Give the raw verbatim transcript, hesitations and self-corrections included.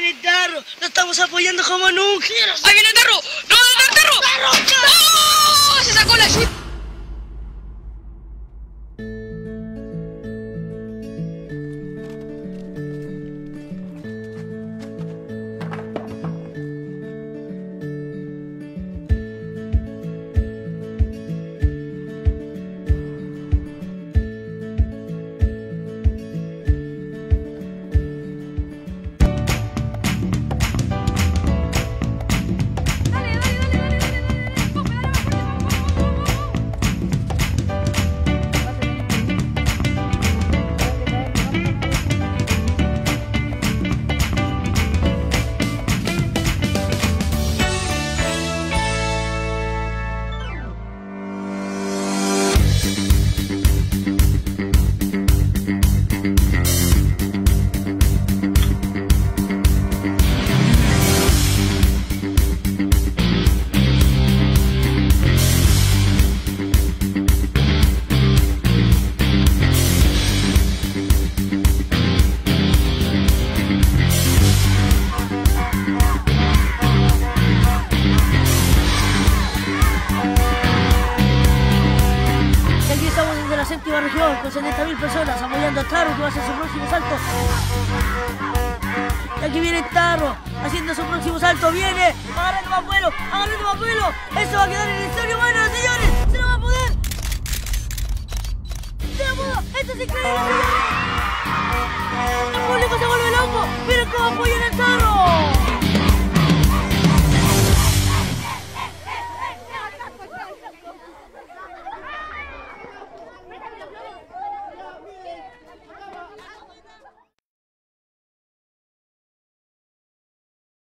viene Tarro! ¡Lo estamos apoyando como nunca! ¡Ahí viene Tarro! ¡No, no, Tarro! ¡Tarro! ¡No! ¡Se sacó la chute! La séptima región con setenta mil personas apoyando a Tarro que va a hacer su próximo salto. Y aquí viene Tarro haciendo su próximo salto. Viene agarrando más vuelo, agarrando más vuelo. Eso va a quedar en la historia. Bueno, señores, se lo va a poder. Se lo pudo. Esto es increíble, señores.